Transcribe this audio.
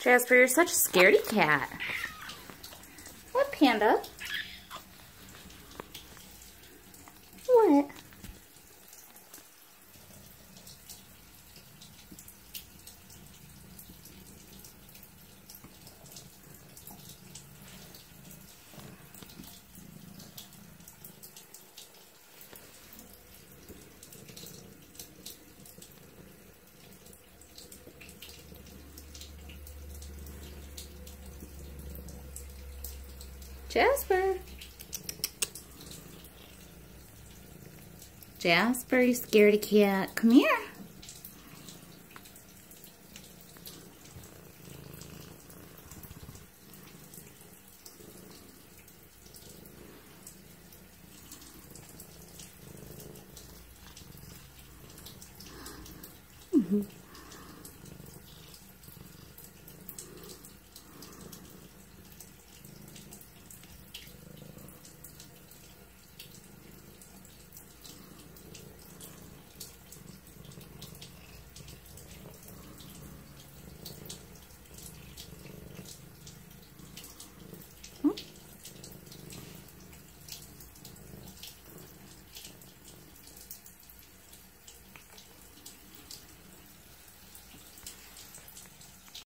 Jasper, you're such a scaredy cat. What, Panda? What? Jasper. Jasper, you scaredy cat. Come here. Mm-hmm.